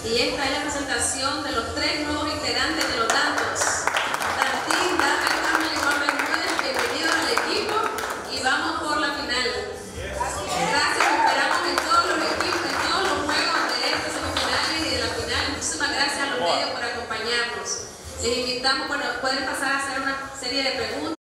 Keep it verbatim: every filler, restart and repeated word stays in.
Y esta es la presentación de los tres nuevos integrantes de los Dantos. Dantín, Dame, Carmen y Juan Bermúdez, bienvenidos al equipo y vamos por la final. Gracias, esperamos en todos los equipos, en todos los juegos de estas semifinales y de la final. Muchísimas gracias a los medios por acompañarnos. Les invitamos, bueno, pueden pasar a hacer una serie de preguntas.